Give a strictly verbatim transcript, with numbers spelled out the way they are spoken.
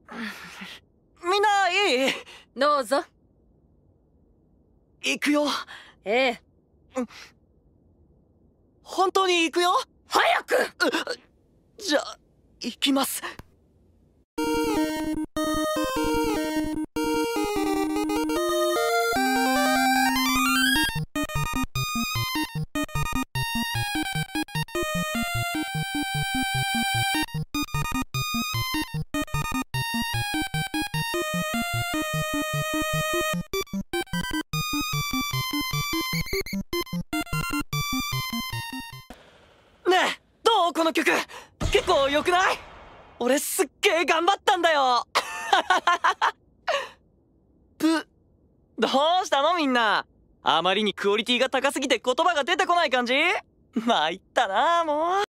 みんないい？ どうぞ。 行くよ。 ええ。 本当に行くよ。 早く。 じゃあ行きます。ねえ、どうこの曲？結構良くない？俺すっげえ頑張ったんだよ。ぷ、どうしたのみんな。あまりにクオリティが高すぎて言葉が出てこない感じ？参ったなもう。